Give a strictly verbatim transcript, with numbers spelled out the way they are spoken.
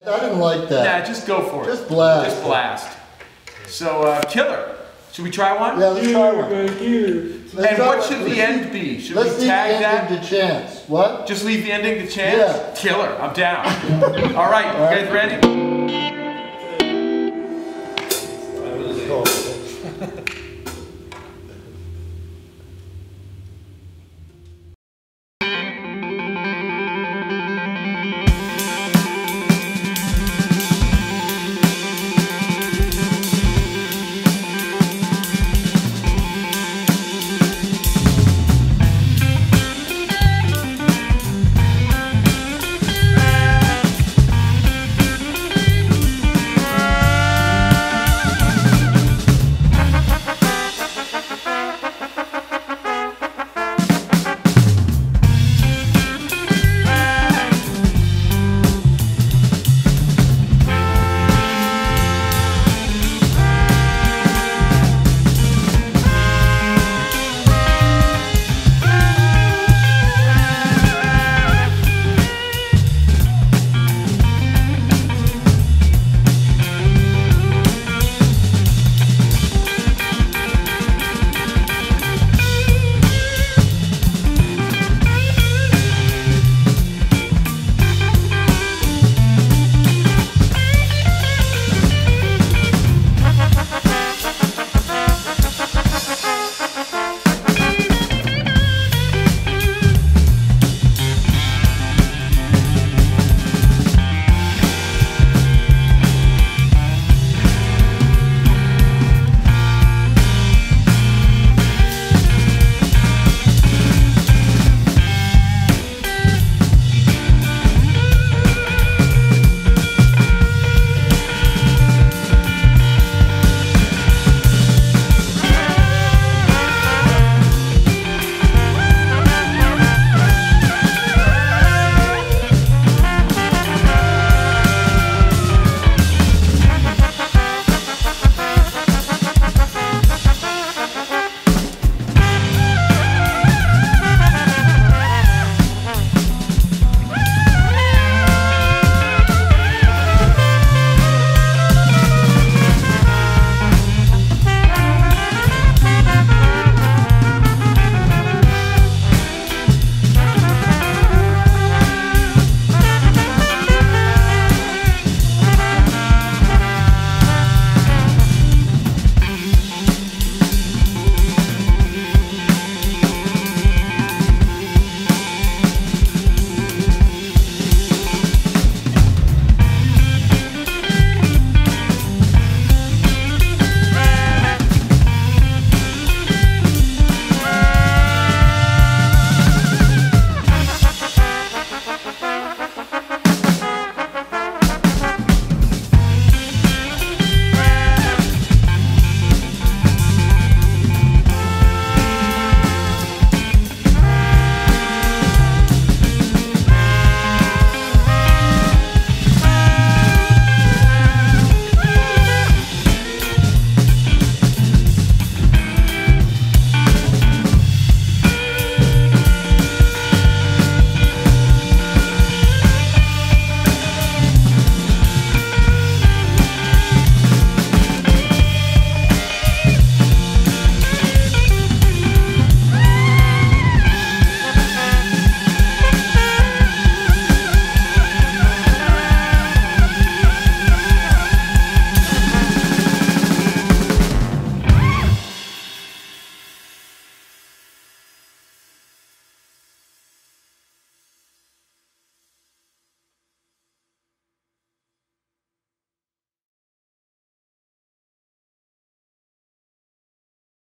I didn't like that. Nah, just go for it. Just blast. Just blast. So, uh, killer. Should we try one? Yeah, let's try one. And Let's try what one. should Let's the end leave- be? Should Let's we leave tag the that? ending to chance. What? Just leave the ending to chance? Yeah. Killer. I'm down. All right, you guys ready? Cool.